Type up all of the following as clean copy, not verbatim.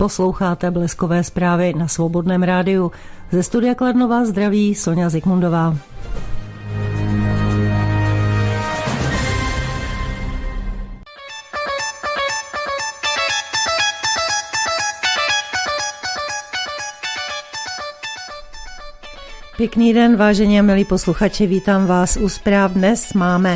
Posloucháte Bleskové zprávy na Svobodném rádiu. Ze studia Kladno vás zdraví Soňa Zikmundová. Pěkný den, vážení a milí posluchači, vítám vás u zpráv. Dnes máme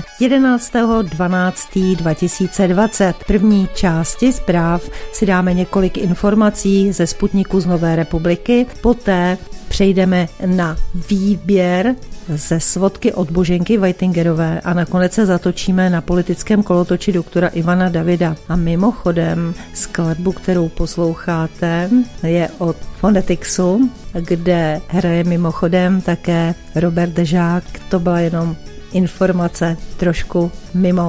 11.12.2020. V první části zpráv si dáme několik informací ze Sputniku z Nové republiky, poté přejdeme na výběr ze svodky od Boženky Vajtingerové a nakonec se zatočíme na politickém kolotoči doktora Ivana Davida. A mimochodem skladbu, kterou posloucháte, je od Phonetixu, kde hraje mimochodem také Robert Dežák. To byla jenom informace trošku mimo.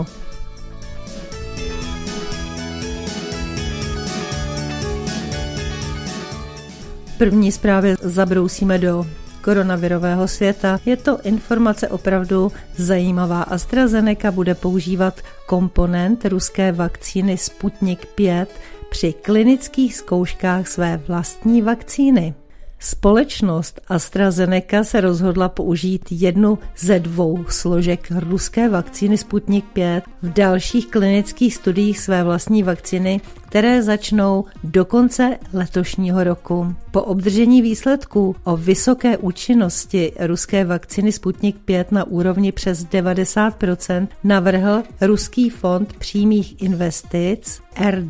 V první zprávě zabrousíme do koronavirového světa. Je to informace opravdu zajímavá. AstraZeneca bude používat komponent ruské vakcíny Sputnik 5 při klinických zkouškách své vlastní vakcíny. Společnost AstraZeneca se rozhodla použít jednu ze dvou složek ruské vakcíny Sputnik 5 v dalších klinických studiích své vlastní vakcíny, které začnou do konce letošního roku. Po obdržení výsledků o vysoké účinnosti ruské vakcíny Sputnik 5 na úrovni přes 90% navrhl Ruský fond přímých investic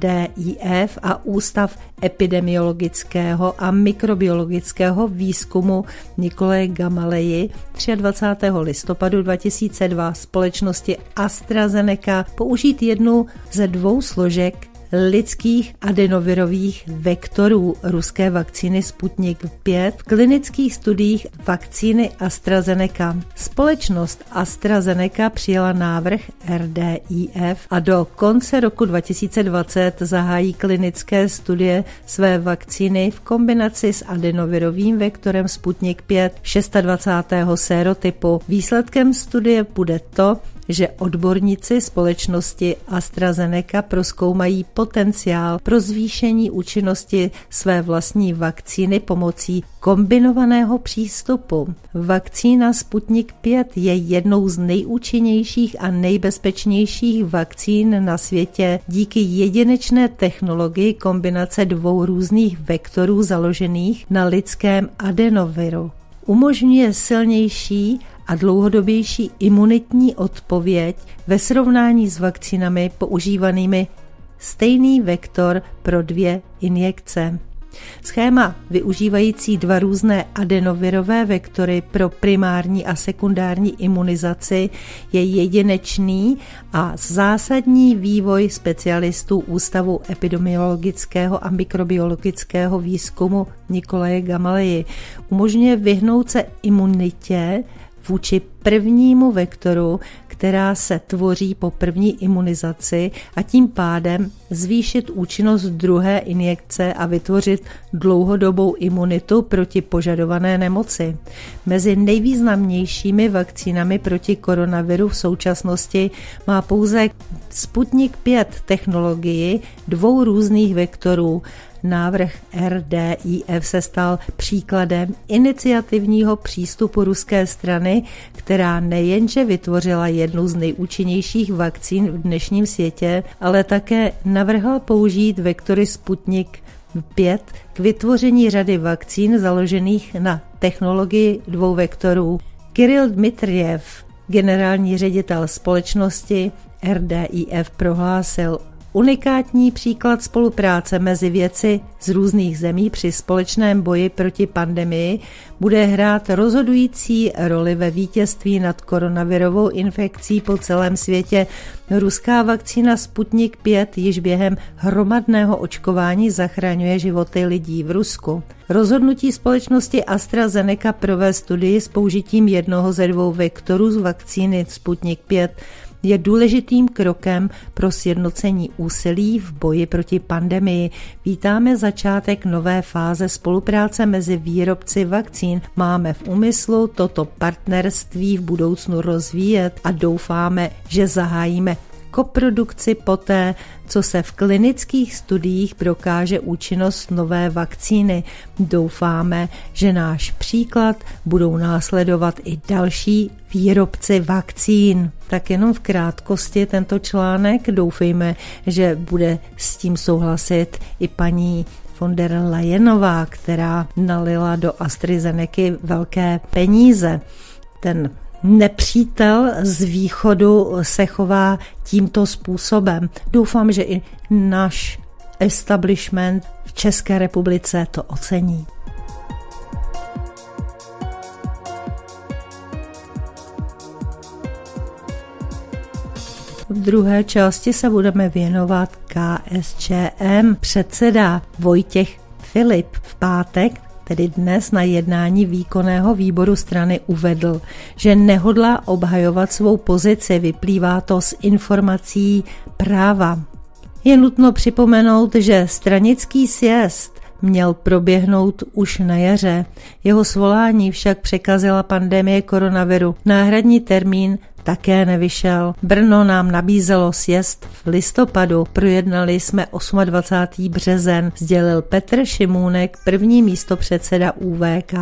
RDIF a Ústav epidemiologického a mikrobiologického výzkumu Nikolaje Gamaleji 23. listopadu 2002 společnosti AstraZeneca použít jednu ze dvou složek lidských adenovirových vektorů ruské vakcíny Sputnik 5 v klinických studiích vakcíny AstraZeneca. Společnost AstraZeneca přijala návrh RDIF a do konce roku 2020 zahájí klinické studie své vakcíny v kombinaci s adenovirovým vektorem Sputnik 5 26. sérotypu. Výsledkem studie bude to, že odborníci společnosti AstraZeneca prozkoumají potenciál pro zvýšení účinnosti své vlastní vakcíny pomocí kombinovaného přístupu. Vakcína Sputnik 5 je jednou z nejúčinnějších a nejbezpečnějších vakcín na světě díky jedinečné technologii kombinace dvou různých vektorů založených na lidském adenoviru. Umožňuje silnější a dlouhodobější imunitní odpověď ve srovnání s vakcínami používanými stejný vektor pro 2 injekce. Schéma využívající 2 různé adenovirové vektory pro primární a sekundární imunizaci je jedinečný a zásadní vývoj specialistů Ústavu epidemiologického a mikrobiologického výzkumu Nikolaje Gamaleji umožňuje vyhnout se imunitě vůči prvnímu vektoru, která se tvoří po první imunizaci a tím pádem zvýšit účinnost druhé injekce a vytvořit dlouhodobou imunitu proti požadované nemoci. Mezi nejvýznamnějšími vakcínami proti koronaviru v současnosti má pouze Sputnik 5 technologii 2 různých vektorů. Návrh RDIF se stal příkladem iniciativního přístupu ruské strany, která nejenže vytvořila jednu z nejúčinnějších vakcín v dnešním světě, ale také navrhla použít vektory Sputnik 5 k vytvoření řady vakcín založených na technologii 2 vektorů. Kiril Dmitrijev, generální ředitel společnosti RDIF, prohlásil: unikátní příklad spolupráce mezi vědci z různých zemí při společném boji proti pandemii bude hrát rozhodující roli ve vítězství nad koronavirovou infekcí po celém světě. Ruská vakcína Sputnik 5 již během hromadného očkování zachraňuje životy lidí v Rusku. Rozhodnutí společnosti AstraZeneca provést studii s použitím jednoho ze 2 vektorů z vakcíny Sputnik 5 je důležitým krokem pro sjednocení úsilí v boji proti pandemii. Vítáme začátek nové fáze spolupráce mezi výrobci vakcín. Máme v úmyslu toto partnerství v budoucnu rozvíjet a doufáme, že zahájíme koprodukci poté, co se v klinických studiích prokáže účinnost nové vakcíny. Doufáme, že náš příklad budou následovat i další výrobci vakcín. Tak jenom v krátkosti tento článek. Doufejme, že bude s tím souhlasit i paní von der Leyenová, která nalila do AstraZenecy velké peníze. Ten nepřítel z východu se chová tímto způsobem. Doufám, že i náš establishment v České republice to ocení. V druhé části se budeme věnovat KSČM. Předseda Vojtěch Filip v pátek, tedy dnes na jednání výkonného výboru strany uvedl, že nehodlá obhajovat svou pozici, vyplývá to z informací Práva. Je nutno připomenout, že stranický sjezd měl proběhnout už na jaře. Jeho svolání však překazila pandemie koronaviru. Náhradní termín také nevyšel. Brno nám nabízelo sjezd v listopadu. Projednali jsme 28. březen, sdělil Petr Šimůnek, první místopředseda ÚV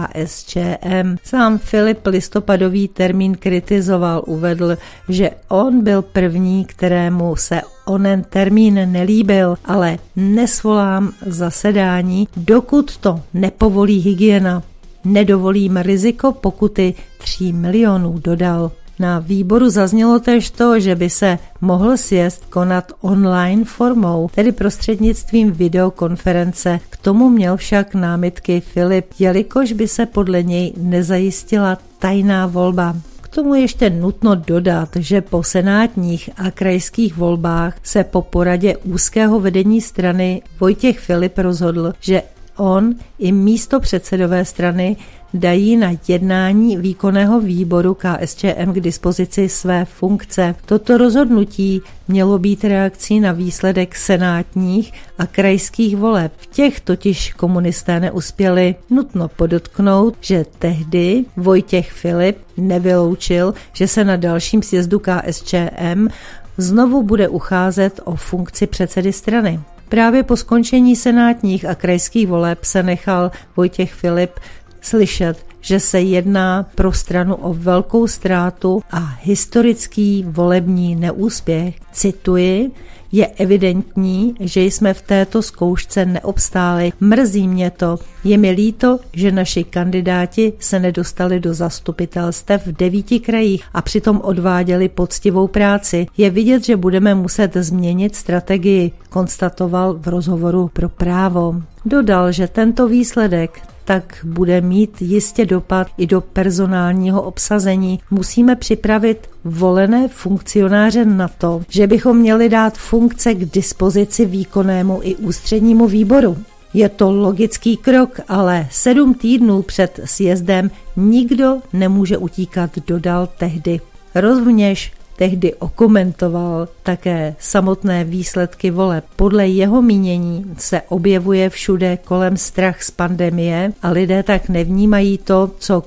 KSČM. Sám Filip listopadový termín kritizoval, uvedl, že on byl první, kterému se onen termín nelíbil, ale nesvolám zasedání, dokud to nepovolí hygiena. Nedovolím riziko pokuty 3 milionů, dodal. Na výboru zaznělo též to, že by se mohl sjezd konat online formou, tedy prostřednictvím videokonference. K tomu měl však námitky Filip, jelikož by se podle něj nezajistila tajná volba. K tomu ještě nutno dodat, že po senátních a krajských volbách se po poradě úzkého vedení strany Vojtěch Filip rozhodl, že on i místopředsedové strany dají na jednání výkonného výboru KSČM k dispozici své funkce. Toto rozhodnutí mělo být reakcí na výsledek senátních a krajských voleb. V těch totiž komunisté neuspěli. Nutno podotknout, že tehdy Vojtěch Filip nevyloučil, že se na dalším sjezdu KSČM znovu bude ucházet o funkci předsedy strany. Právě po skončení senátních a krajských voleb se nechal Vojtěch Filip slyšet, že se jedná pro stranu o velkou ztrátu a historický volební neúspěch. Cituji, je evidentní, že jsme v této zkoušce neobstáli. Mrzí mě to. Je mi líto, že naši kandidáti se nedostali do zastupitelstev v 9 krajích a přitom odváděli poctivou práci. Je vidět, že budeme muset změnit strategii, konstatoval v rozhovoru pro Právo. Dodal, že tento výsledek tak bude mít jistě dopad i do personálního obsazení. Musíme připravit volené funkcionáře na to, že bychom měli dát funkce k dispozici výkonnému i ústřednímu výboru. Je to logický krok, ale 7 týdnů před sjezdem nikdo nemůže utíkat, dodal tehdy. Rovněž tehdy okomentoval také samotné výsledky voleb. Podle jeho mínění se objevuje všude kolem strach z pandemie a lidé tak nevnímají to, co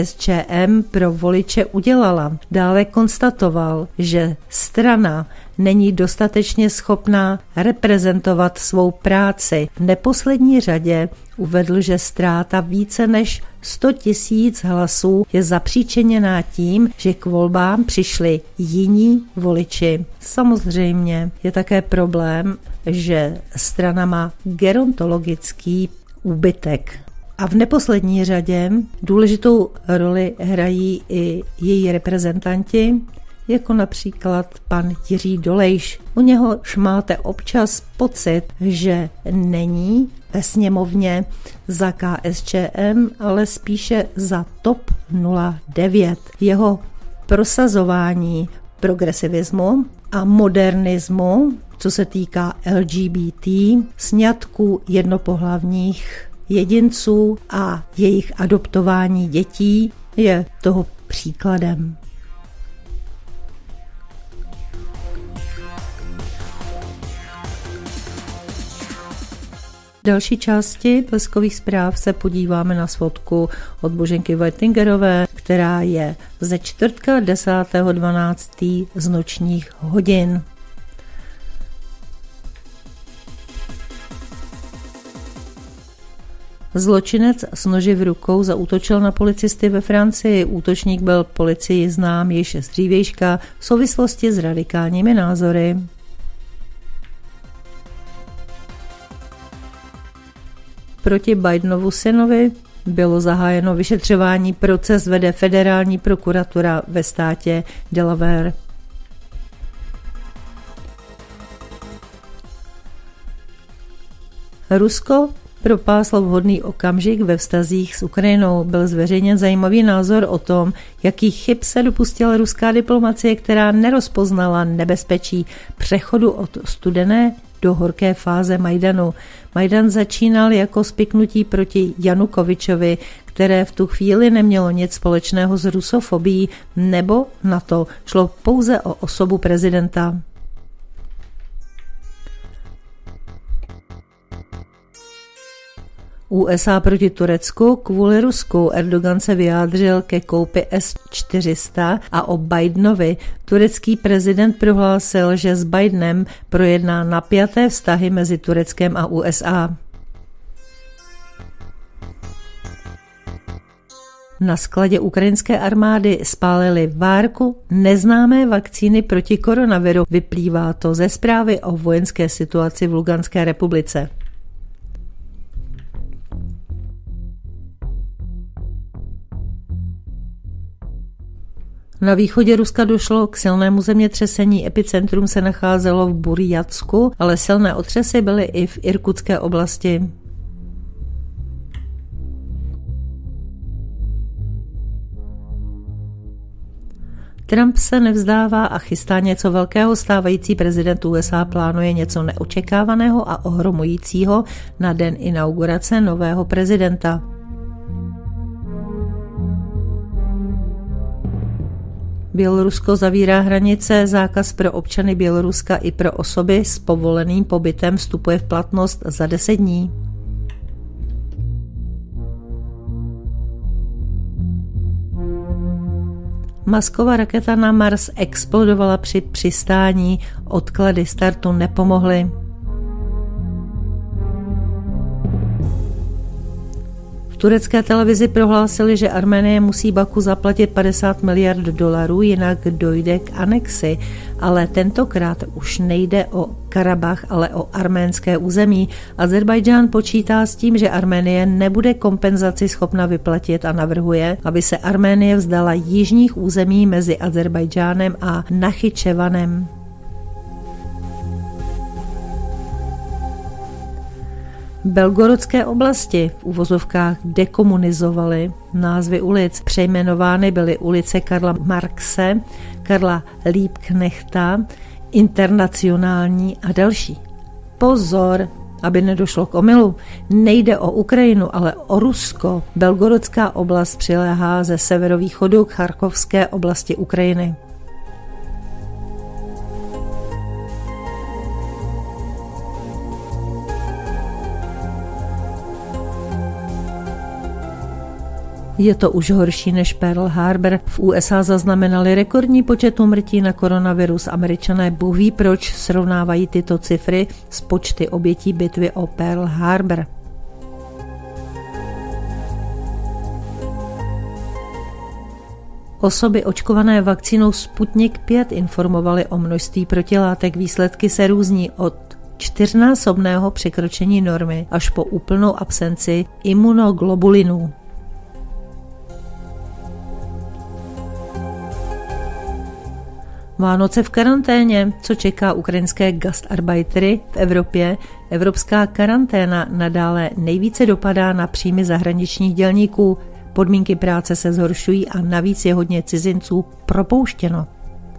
KSČM pro voliče udělala. Dále konstatoval, že strana není dostatečně schopná reprezentovat svou práci. V neposlední řadě uvedl, že ztráta více než 100 000 hlasů je zapříčiněná tím, že k volbám přišli jiní voliči. Samozřejmě je také problém, že strana má gerontologický úbytek. A v neposlední řadě důležitou roli hrají i její reprezentanti, jako například pan Jiří Dolejš. U něhož máte občas pocit, že není ve sněmovně za KSČM, ale spíše za TOP 09. Jeho prosazování progresivismu a modernismu, co se týká LGBT, sňatků jednopohlavních jedinců a jejich adoptování dětí, je toho příkladem. V další části Bleskových zpráv se podíváme na svodku od Boženky Whitingerové, která je ze čtvrtka 10.12. z nočních hodin. Zločinec s noži v rukou zaútočil na policisty ve Francii. Útočník byl policii znám již z dřívějška v souvislosti s radikálními názory. Proti Bidenovu synovi bylo zahájeno vyšetřování, proces vede federální prokuratura ve státě Delaware. Rusko propáslo vhodný okamžik ve vztazích s Ukrajinou. Byl zveřejněn zajímavý názor o tom, jakých chyb se dopustila ruská diplomacie, která nerozpoznala nebezpečí přechodu od studené do horké fáze Majdanu. Majdan začínal jako spiknutí proti Janukovičovi, které v tu chvíli nemělo nic společného s rusofobií, nebo na to šlo pouze o osobu prezidenta. USA proti Turecku kvůli Rusku. Erdogan se vyjádřil ke koupi S-400 a o Bidenovi. Turecký prezident prohlásil, že s Bidenem projedná napjaté vztahy mezi Tureckem a USA. Na skladě ukrajinské armády spálili várku neznámé vakcíny proti koronaviru. Vyplývá to ze zprávy o vojenské situaci v Luganské republice. Na východě Ruska došlo k silnému zemětřesení, epicentrum se nacházelo v Burjatsku, ale silné otřesy byly i v Irkutské oblasti. Trump se nevzdává a chystá něco velkého. Stávající prezident USA plánuje něco neočekávaného a ohromujícího na den inaugurace nového prezidenta. Bělorusko zavírá hranice, zákaz pro občany Běloruska i pro osoby s povoleným pobytem vstupuje v platnost za 10 dní. Muskova raketa na Mars explodovala při přistání, odklady startu nepomohly. V turecké televizi prohlásili, že Arménie musí Baku zaplatit 50 miliard dolarů, jinak dojde k anexi. Ale tentokrát už nejde o Karabach, ale o arménské území. Azerbajdžán počítá s tím, že Arménie nebude kompenzaci schopna vyplatit a navrhuje, aby se Arménie vzdala jižních území mezi Azerbajdžánem a Nachyčevanem. Belgorodské oblasti v uvozovkách dekomunizovaly názvy ulic. Přejmenovány byly ulice Karla Marxe, Karla Liebknechta, Internacionální a další. Pozor, aby nedošlo k omylu. Nejde o Ukrajinu, ale o Rusko. Belgorodská oblast přiléhá ze severovýchodu k Charkovské oblasti Ukrajiny. Je to už horší než Pearl Harbor. V USA zaznamenali rekordní počet úmrtí na koronavirus. Američané Bůh ví proč srovnávají tyto cifry s počty obětí bitvy o Pearl Harbor. Osoby očkované vakcínou Sputnik 5 informovaly o množství protilátek. Výsledky se různí od 4násobného překročení normy až po úplnou absenci imunoglobulinů. Vánoce v karanténě, co čeká ukrajinské gastarbeitery v Evropě. Evropská karanténa nadále nejvíce dopadá na příjmy zahraničních dělníků. Podmínky práce se zhoršují a navíc je hodně cizinců propouštěno.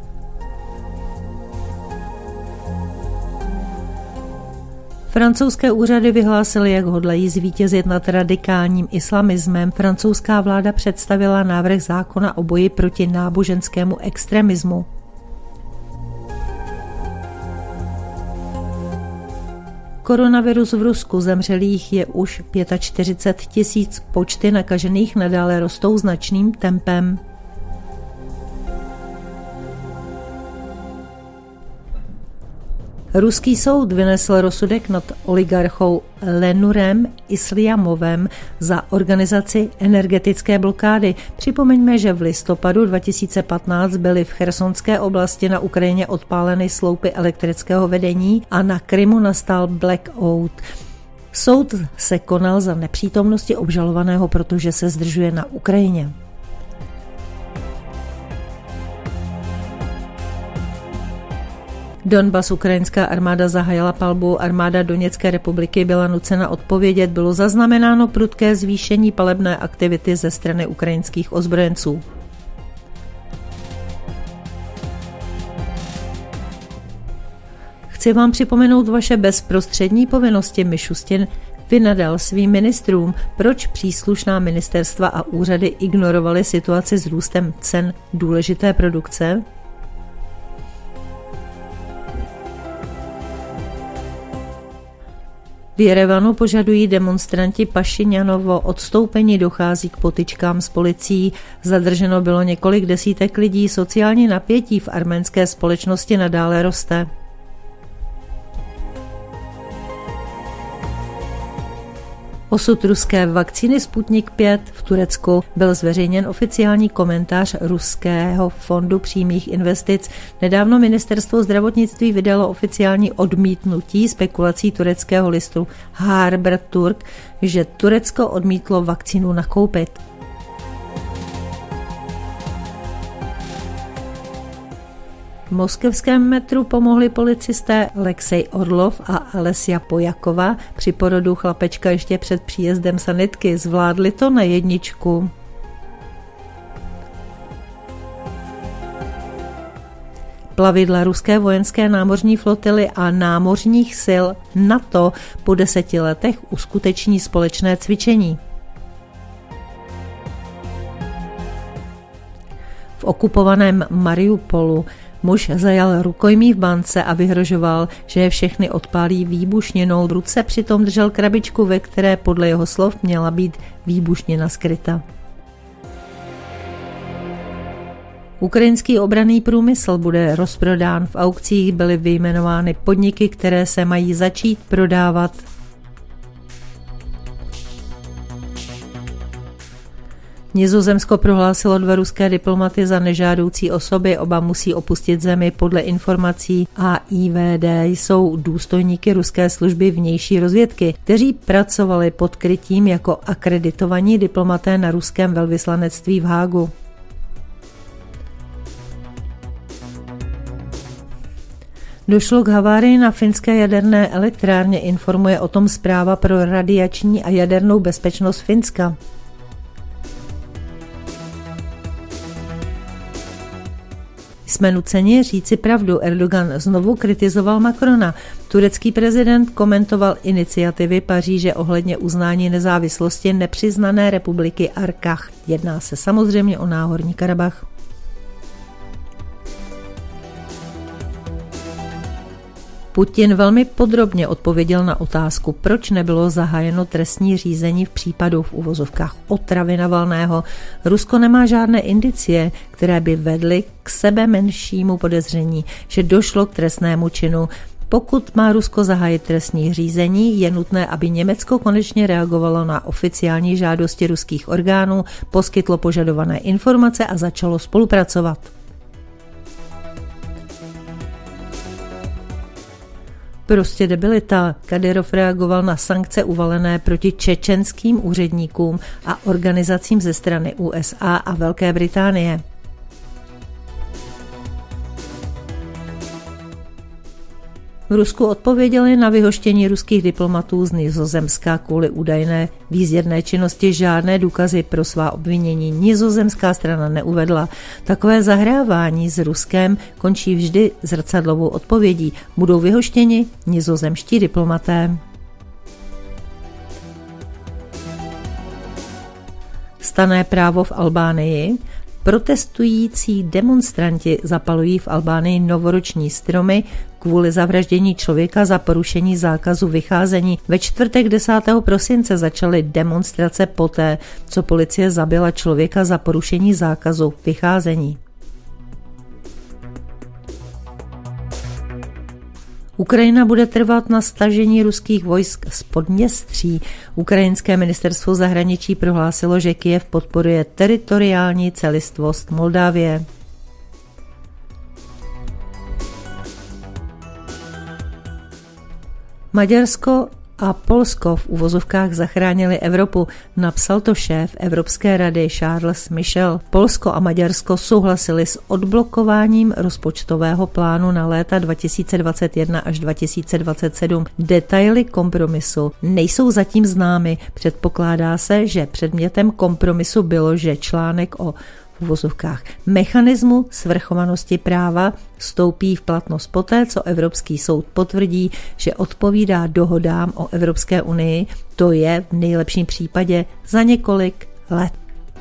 Francouzské úřady vyhlásily, jak hodlají zvítězit nad radikálním islamismem. Francouzská vláda představila návrh zákona o boji proti náboženskému extremismu. Koronavirus v Rusku, zemřelých je už 45 000, počty nakažených nadále rostou značným tempem. Ruský soud vynesl rozsudek nad oligarchou Lenurem Isliamovem za organizaci energetické blokády. Připomeňme, že v listopadu 2015 byly v Chersonské oblasti na Ukrajině odpáleny sloupy elektrického vedení a na Krymu nastal blackout. Soud se konal za nepřítomnosti obžalovaného, protože se zdržuje na Ukrajině. Donbas, ukrajinská armáda zahájila palbu, armáda Doněcké republiky byla nucena odpovědět, bylo zaznamenáno prudké zvýšení palebné aktivity ze strany ukrajinských ozbrojenců. Chci vám připomenout vaše bezprostřední povinnosti. Mišustin vynadal svým ministrům, proč příslušná ministerstva a úřady ignorovaly situaci s růstem cen důležité produkce. V Jerevanu požadují demonstranti Pašinjanovo odstoupení, dochází k potyčkám s policií. Zadrženo bylo několik desítek lidí, sociální napětí v arménské společnosti nadále roste. Osud ruské vakcíny Sputnik 5 v Turecku. Byl zveřejněn oficiální komentář Ruského fondu přímých investic. Nedávno ministerstvo zdravotnictví vydalo oficiální odmítnutí spekulací tureckého listu Haberturk, že Turecko odmítlo vakcínu nakoupit. V moskevském metru pomohli policisté Alexej Orlov a Alessia Pojakova. Při porodu chlapečka ještě před příjezdem sanitky zvládli to na jedničku. Plavidla ruské vojenské námořní flotily a námořních sil NATO po 10 letech uskuteční společné cvičení. V okupovaném Mariupolu muž zajal rukojmí v bance a vyhrožoval, že je všechny odpálí výbušninou. V ruce přitom držel krabičku, ve které podle jeho slov měla být výbušnina skryta. Ukrajinský obranný průmysl bude rozprodán. V aukcích byly vyjmenovány podniky, které se mají začít prodávat. Nizozemsko prohlásilo 2 ruské diplomaty za nežádoucí osoby, oba musí opustit zemi. Podle informací AIVD jsou důstojníky ruské služby vnější rozvědky, kteří pracovali pod krytím jako akreditovaní diplomaté na ruském velvyslanectví v Hágu. Došlo k havárii na finské jaderné elektrárně, informuje o tom zpráva pro radiační a jadernou bezpečnost Finska. Jsme nuceni říci pravdu. Erdogan znovu kritizoval Macrona. Turecký prezident komentoval iniciativy Paříže ohledně uznání nezávislosti nepřiznané republiky Arkach. Jedná se samozřejmě o Náhorní Karabach. Putin velmi podrobně odpověděl na otázku, proč nebylo zahájeno trestní řízení v případu v uvozovkách otravy Navalného. Rusko nemá žádné indicie, které by vedly k sebe menšímu podezření, že došlo k trestnému činu. Pokud má Rusko zahájit trestní řízení, je nutné, aby Německo konečně reagovalo na oficiální žádosti ruských orgánů, poskytlo požadované informace a začalo spolupracovat. Prostě debilita. Kadyrov reagoval na sankce uvalené proti čečenským úředníkům a organizacím ze strany USA a Velké Británie. V Rusku odpověděli na vyhoštění ruských diplomatů z Nizozemska kvůli údajné výzvědné činnosti. Žádné důkazy pro svá obvinění nizozemská strana neuvedla. Takové zahrávání s Ruskem končí vždy zrcadlovou odpovědí. Budou vyhoštěni nizozemští diplomaté. Stanné právo v Albánii. Protestující demonstranti zapalují v Albánii novoroční stromy kvůli zavraždění člověka za porušení zákazu vycházení. Ve čtvrtek 10. prosince začaly demonstrace poté, co policie zabila člověka za porušení zákazu vycházení. Ukrajina bude trvat na stažení ruských vojsk z Podněstří. Ukrajinské ministerstvo zahraničí prohlásilo, že Kyjev podporuje teritoriální celistvost Moldávie. Maďarsko a Polsko v uvozovkách zachránili Evropu, napsal to šéf Evropské rady Charles Michel. Polsko a Maďarsko souhlasili s odblokováním rozpočtového plánu na léta 2021 až 2027. Detaily kompromisu nejsou zatím známy. Předpokládá se, že předmětem kompromisu bylo, že článek o v uvozovkách mechanismu svrchovanosti práva vstoupí v platnost poté, co Evropský soud potvrdí, že odpovídá dohodám o Evropské unii, to je v nejlepším případě za několik let.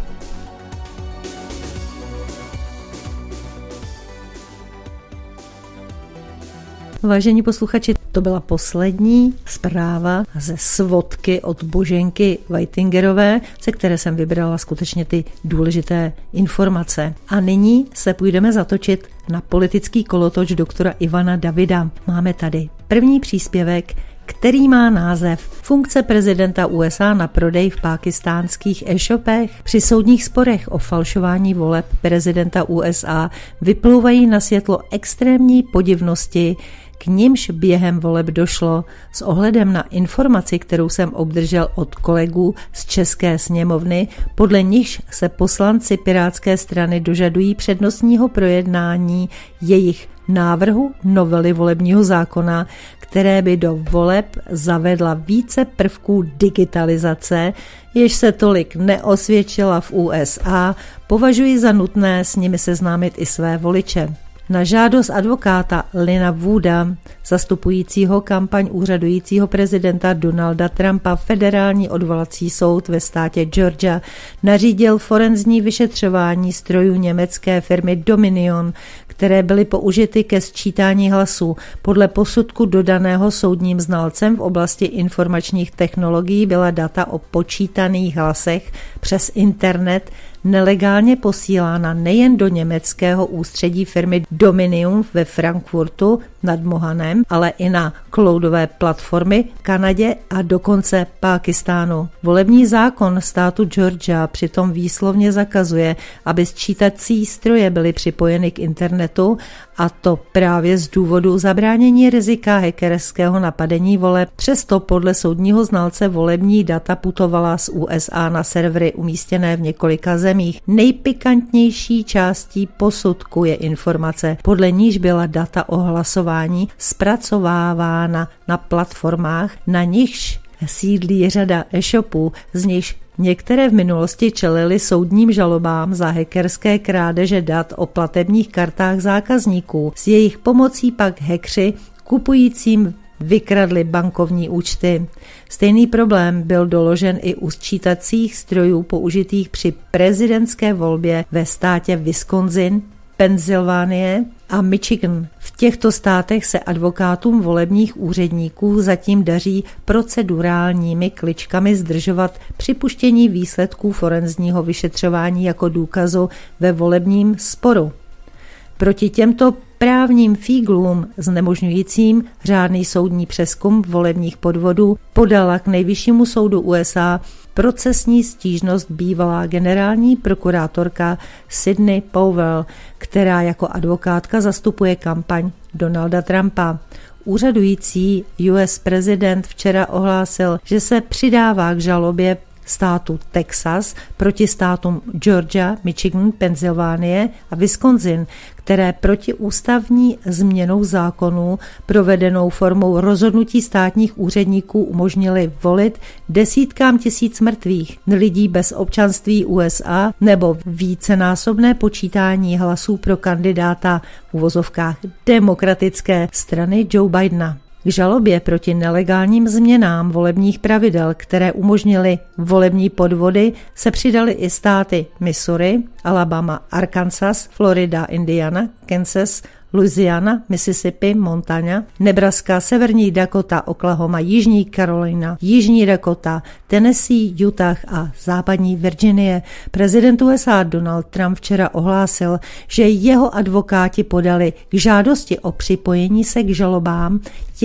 Vážení posluchači, to byla poslední zpráva ze svodky od Boženky Whitingerové, ze které jsem vybrala skutečně ty důležité informace. A nyní se půjdeme zatočit na politický kolotoč doktora Ivana Davida. Máme tady první příspěvek, který má název Funkce prezidenta USA na prodej v pákistánských e-shopech. Při soudních sporech o falšování voleb prezidenta USA vyplouvají na světlo extrémní podivnosti, k nimž během voleb došlo. S ohledem na informaci, kterou jsem obdržel od kolegů z České sněmovny, podle nichž se poslanci Pirátské strany dožadují přednostního projednání jejich návrhu novely volebního zákona, které by do voleb zavedla více prvků digitalizace, jež se tolik neosvědčila v USA, považuji za nutné s nimi seznámit i své voliče. Na žádost advokáta Lina Wooda, zastupujícího kampaň úřadujícího prezidenta Donalda Trumpa, federální odvolací soud ve státě Georgia nařídil forenzní vyšetřování strojů německé firmy Dominion, které byly použity ke sčítání hlasů. Podle posudku dodaného soudním znalcem v oblasti informačních technologií byla data o počítaných hlasech přes internet nelegálně posílána nejen do německého ústředí firmy Dominion ve Frankfurtu nad Mohanem, ale i na cloudové platformy v Kanadě a dokonce Pákistánu. Volební zákon státu Georgia přitom výslovně zakazuje, aby sčítací stroje byly připojeny k internetu, a to právě z důvodu zabránění rizika hackerského napadení voleb. Přesto podle soudního znalce volební data putovala z USA na servery umístěné v několika zemích. Nejpikantnější částí posudku je informace, podle níž byla data o hlasování zpracovávána na platformách, na nichž sídlí řada e-shopů, z nichž některé v minulosti čelily soudním žalobám za hackerské krádeže dat o platebních kartách zákazníků. S jejich pomocí pak hackři kupujícím vykradli bankovní účty. Stejný problém byl doložen i u sčítacích strojů použitých při prezidentské volbě ve státě Wisconsin, Pensylvánie a Michigan. V těchto státech se advokátům volebních úředníků zatím daří procedurálními kličkami zdržovat připuštění výsledků forenzního vyšetřování jako důkazu ve volebním sporu. Proti těmto právním fíglům znemožňujícím řádný soudní přezkum volebních podvodů podala k Nejvyššímu soudu USA procesní stížnost bývalá generální prokurátorka Sidney Powell, která jako advokátka zastupuje kampaň Donalda Trumpa. Úřadující US prezident včera ohlásil, že se přidává k žalobě státu Texas proti státům Georgia, Michigan, Pensylvánie a Wisconsin, které protiústavní změnou zákonů provedenou formou rozhodnutí státních úředníků umožnily volit desítkám tisíc mrtvých lidí bez občanství USA nebo vícenásobné počítání hlasů pro kandidáta v uvozovkách demokratické strany Joe Bidena. K žalobě proti nelegálním změnám volebních pravidel, které umožnily volební podvody, se přidaly i státy Missouri, Alabama, Arkansas, Florida, Indiana, Kansas, Louisiana, Mississippi, Montana, Nebraska, Severní Dakota, Oklahoma, Jižní Carolina, Jižní Dakota, Tennessee, Utah a Západní Virginie. Prezident USA Donald Trump včera ohlásil, že jeho advokáti podali k žádosti o připojení se k žalobám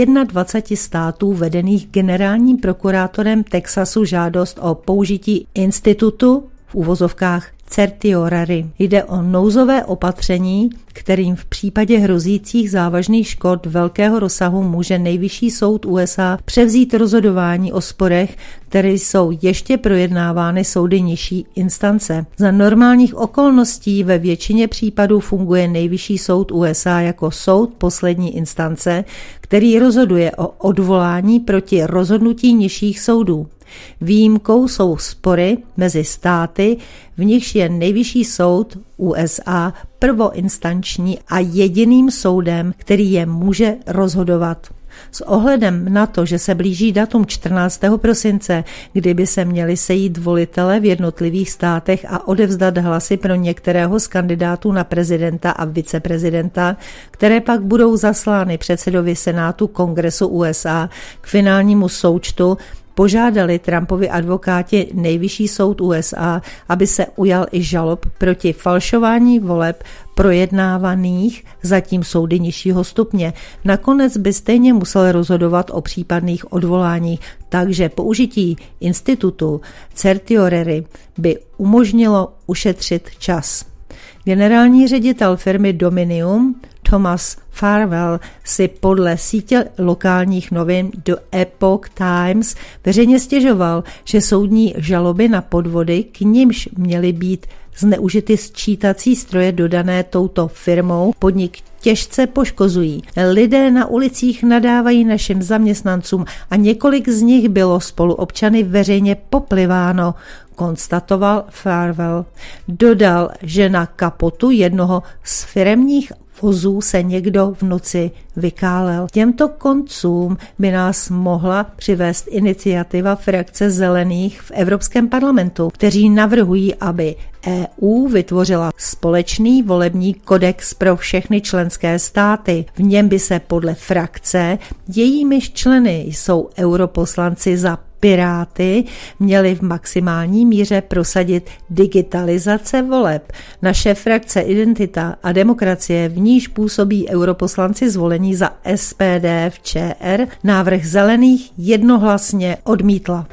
21 států vedených generálním prokurátorem Texasu žádost o použití institutu v uvozovkách certiorari. Jde o nouzové opatření, kterým v případě hrozících závažných škod velkého rozsahu může Nejvyšší soud USA převzít rozhodování o sporech, které jsou ještě projednávány soudy nižší instance. Za normálních okolností ve většině případů funguje Nejvyšší soud USA jako soud poslední instance, který rozhoduje o odvolání proti rozhodnutí nižších soudů. Výjimkou jsou spory mezi státy, v nichž je Nejvyšší soud USA prvoinstanční a jediným soudem, který je může rozhodovat. S ohledem na to, že se blíží datum 14. prosince, kdy by se měli sejít volitelé v jednotlivých státech a odevzdat hlasy pro některého z kandidátů na prezidenta a viceprezidenta, které pak budou zaslány předsedovi Senátu Kongresu USA k finálnímu součtu, požádali Trumpovi advokáti Nejvyšší soud USA, aby se ujal i žalob proti falšování voleb projednávaných zatím soudy nižšího stupně. Nakonec by stejně musel rozhodovat o případných odvoláních, takže použití institutu certiorari by umožnilo ušetřit čas. Generální ředitel firmy Dominion Thomas Farwell si podle sítě lokálních novin The Epoch Times veřejně stěžoval, že soudní žaloby na podvody, k nimž měly být zneužity sčítací stroje dodané touto firmou, podnik těžce poškozují. Lidé na ulicích nadávají našim zaměstnancům a několik z nich bylo spoluobčany veřejně popliváno, konstatoval Farwell. Dodal, že na kapotu jednoho z firemních vozů se někdo v noci vykálel. Těmto koncům by nás mohla přivést iniciativa frakce zelených v Evropském parlamentu, kteří navrhují, aby EU vytvořila společný volební kodex pro všechny členské státy. V něm by se podle frakce, jejímiž členy jsou europoslanci za Piráty, měli v maximální míře prosadit digitalizace voleb. Naše frakce Identita a demokracie, v níž působí europoslanci zvolení za SPD v ČR, návrh zelených jednohlasně odmítla.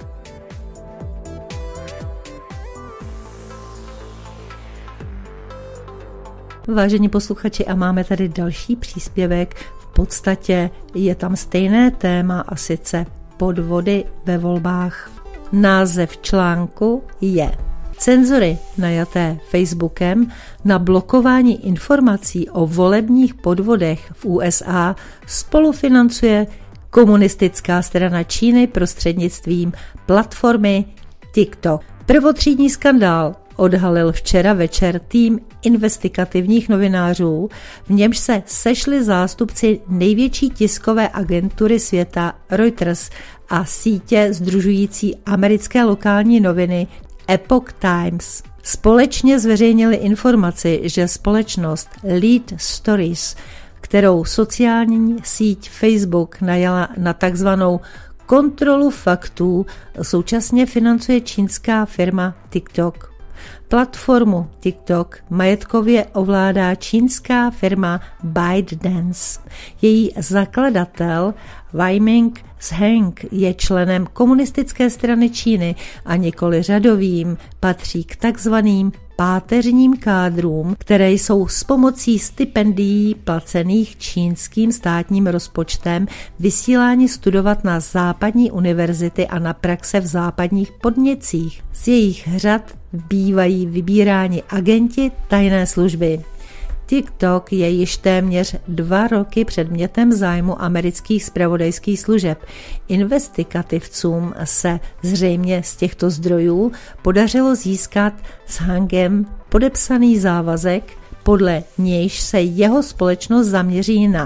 Vážení posluchači, a máme tady další příspěvek. V podstatě je tam stejné téma, a sice podvody ve volbách. Název článku je Cenzory najaté Facebookem na blokování informací o volebních podvodech v USA spolufinancuje komunistická strana Číny prostřednictvím platformy TikTok. Prvotřídní skandál odhalil včera večer tým investigativních novinářů, v němž se sešli zástupci největší tiskové agentury světa Reuters a sítě sdružující americké lokální noviny Epoch Times. Společně zveřejnili informaci, že společnost Lead Stories, kterou sociální síť Facebook najala na takzvanou kontrolu faktů, současně financuje čínská firma TikTok. Platformu TikTok majetkově ovládá čínská firma ByteDance. Její zakladatel Wei-Ming Zheng je členem komunistické strany Číny a nikoli řadovým, patří k takzvaným páteřním kádrům, které jsou s pomocí stipendií placených čínským státním rozpočtem vysíláni studovat na západní univerzity a na praxe v západních podnicích. Z jejich řad bývají vybíráni agenti tajné služby. TikTok je již téměř 2 roky předmětem zájmu amerických zpravodajských služeb. Investigativcům se zřejmě z těchto zdrojů podařilo získat s Hangem podepsaný závazek, podle nějž se jeho společnost zaměří na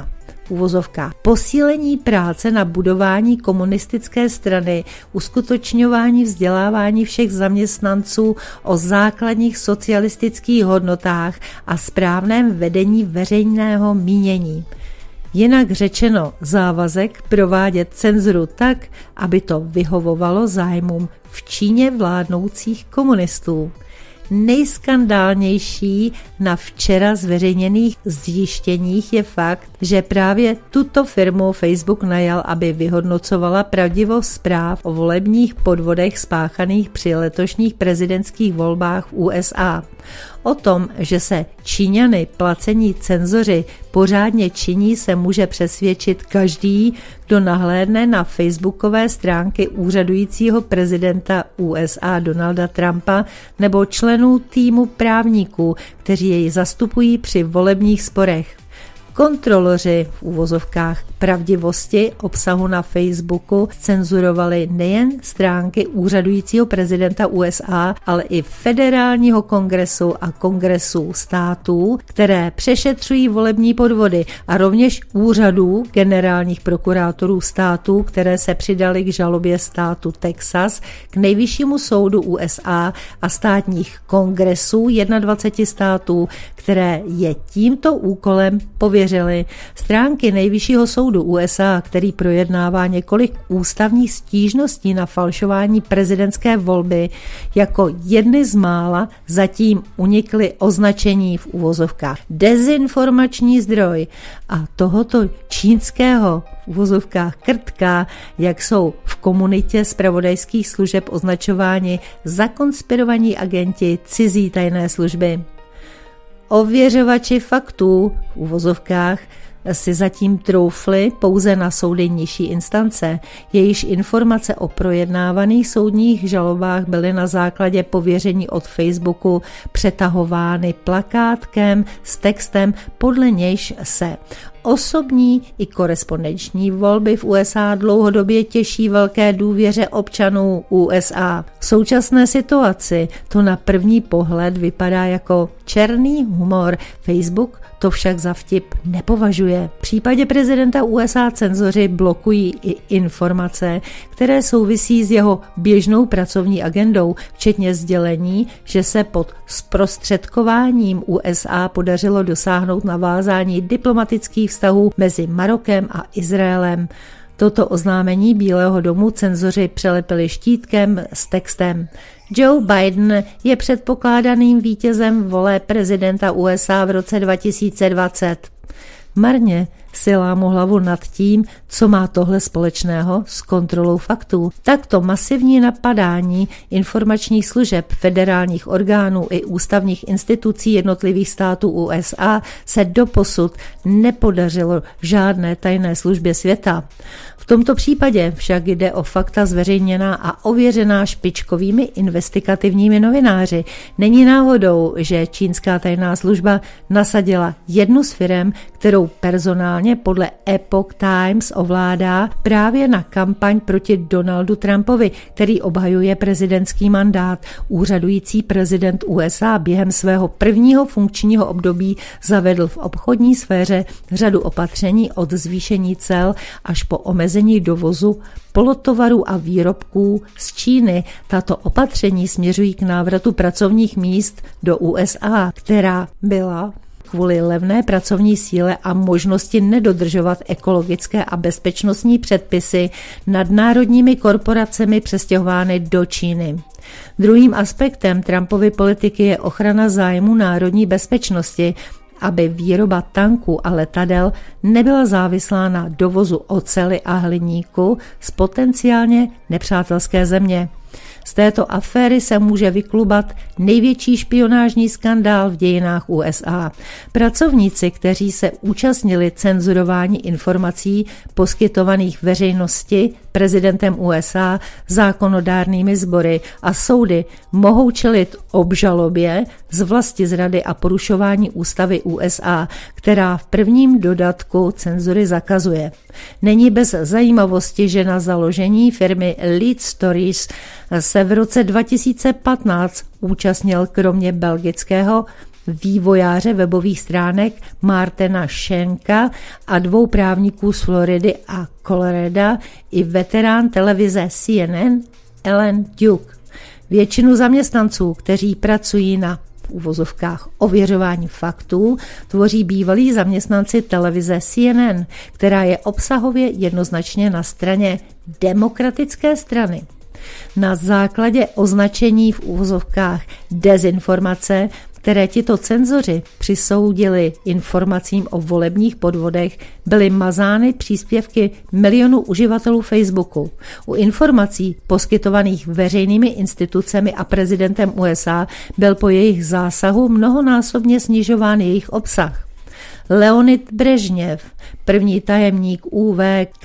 v uvozovkách. Posílení práce na budování komunistické strany, uskutečňování vzdělávání všech zaměstnanců o základních socialistických hodnotách a správném vedení veřejného mínění. Jinak řečeno závazek provádět cenzuru tak, aby to vyhovovalo zájmům v Číně vládnoucích komunistů. Nejskandálnější na včera zveřejněných zjištěních je fakt, že právě tuto firmu Facebook najal, aby vyhodnocovala pravdivost zpráv o volebních podvodech spáchaných při letošních prezidentských volbách v USA. O tom, že se Číňany placení cenzoři pořádně činí, se může přesvědčit každý, kdo nahlédne na facebookové stránky úřadujícího prezidenta USA Donalda Trumpa nebo členů týmu právníků, kteří jej zastupují při volebních sporech. Kontroloři v uvozovkách pravdivosti obsahu na Facebooku cenzurovali nejen stránky úřadujícího prezidenta USA, ale i federálního kongresu a kongresů států, které přešetřují volební podvody, a rovněž úřadů generálních prokurátorů států, které se přidali k žalobě státu Texas k nejvyššímu soudu USA a státních kongresů 21 států, které je tímto úkolem pověřily. Stránky Nejvyššího soudu USA, který projednává několik ústavních stížností na falšování prezidentské volby, jako jedny z mála zatím unikly označení v uvozovkách dezinformační zdroj, a tohoto čínského v uvozovkách krtka, jak jsou v komunitě zpravodajských služeb označováni zakonspirovaní agenti cizí tajné služby. Ověřovači faktů v uvozovkách si zatím troufli pouze na soudy nižší instance. Jejíž informace o projednávaných soudních žalobách byly na základě pověření od Facebooku přetahovány plakátkem s textem, podle nějž se osobní i korespondenční volby v USA dlouhodobě těší velké důvěře občanů USA. V současné situaci to na první pohled vypadá jako černý humor. Facebook to však za vtip nepovažuje. V případě prezidenta USA cenzoři blokují i informace, které souvisí s jeho běžnou pracovní agendou, včetně sdělení, že se pod zprostředkováním USA podařilo dosáhnout navázání diplomatických vztahů mezi Marokem a Izraelem. Toto oznámení Bílého domu cenzoři přelepili štítkem s textem: Joe Biden je předpokládaným vítězem voleb prezidenta USA v roce 2020. Marně si lámu hlavu nad tím, co má tohle společného s kontrolou faktů. Takto masivní napadání informačních služeb, federálních orgánů i ústavních institucí jednotlivých států USA se doposud nepodařilo žádné tajné službě světa. V tomto případě však jde o fakta zveřejněná a ověřená špičkovými investigativními novináři. Není náhodou, že čínská tajná služba nasadila jednu z firem, kterou personálně podle Epoch Times ovládá, právě na kampaň proti Donaldu Trumpovi, který obhajuje prezidentský mandát. Úřadující prezident USA během svého prvního funkčního období zavedl v obchodní sféře řadu opatření od zvýšení cel až po omezení dovozu polotovarů a výrobků z Číny. Tato opatření směřují k návratu pracovních míst do USA, která byla kvůli levné pracovní síle a možnosti nedodržovat ekologické a bezpečnostní předpisy nadnárodními korporacemi přestěhovány do Číny. Druhým aspektem Trumpovy politiky je ochrana zájmu národní bezpečnosti, aby výroba tanků a letadel nebyla závislá na dovozu oceli a hliníku z potenciálně nepřátelské země. Z této aféry se může vyklubat největší špionážní skandál v dějinách USA. Pracovníci, kteří se účastnili cenzurování informací poskytovaných veřejnosti prezidentem USA, zákonodárnými sbory a soudy, mohou čelit obžalobě z vlastizrady a porušování ústavy USA, která v prvním dodatku cenzury zakazuje. Není bez zajímavosti, že na založení firmy Lead Stories se v roce 2015 účastnil kromě belgického vývojáře webových stránek Martina Schenka a 2 právníků z Floridy a Colorada i veterán televize CNN Ellen Duke. Většinu zaměstnanců, kteří pracují na v uvozovkách ověřování faktů, tvoří bývalí zaměstnanci televize CNN, která je obsahově jednoznačně na straně demokratické strany. Na základě označení v uvozovkách dezinformace, které tito cenzoři přisoudili informacím o volebních podvodech, byly mazány příspěvky milionů uživatelů Facebooku. U informací poskytovaných veřejnými institucemi a prezidentem USA byl po jejich zásahu mnohonásobně snižován jejich obsah. Leonid Brežněv, první tajemník UV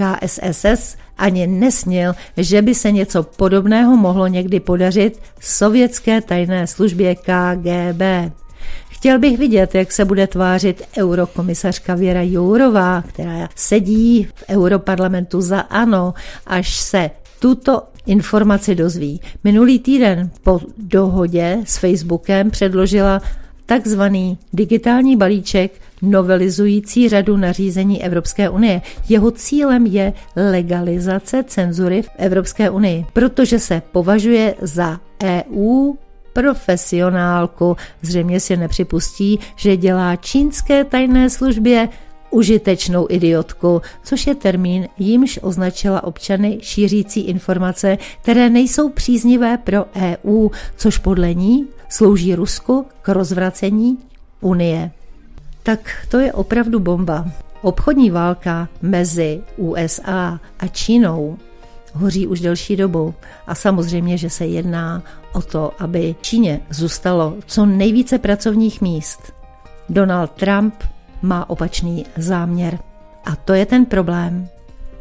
KSSS, ani nesnil, že by se něco podobného mohlo někdy podařit sovětské tajné službě KGB. Chtěl bych vidět, jak se bude tvářit eurokomisařka Věra Jourová, která sedí v Europarlamentu za ANO, až se tuto informaci dozví. Minulý týden po dohodě s Facebookem předložila takzvaný digitální balíček novelizující řadu nařízení Evropské unie. Jeho cílem je legalizace cenzury v Evropské unii, protože se považuje za EU profesionálku. Zřejmě si nepřipustí, že dělá čínské tajné službě užitečnou idiotku, což je termín, jímž označila občany šířící informace, které nejsou příznivé pro EU, což podle ní slouží Rusku k rozvracení Unie. Tak to je opravdu bomba. Obchodní válka mezi USA a Čínou hoří už delší dobu a samozřejmě, že se jedná o to, aby Číně zůstalo co nejvíce pracovních míst. Donald Trump má opačný záměr a to je ten problém.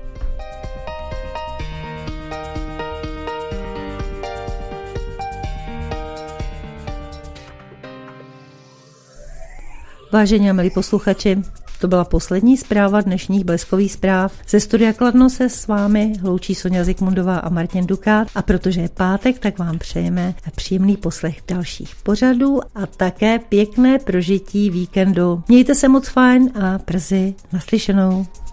Vážení a milí posluchači, to byla poslední zpráva dnešních Bleskových zpráv. Ze studia Kladno se s vámi loučí Soňa Zikmundová a Martin Dukát a protože je pátek, tak vám přejeme příjemný poslech dalších pořadů a také pěkné prožití víkendu. Mějte se moc fajn a brzy naslyšenou.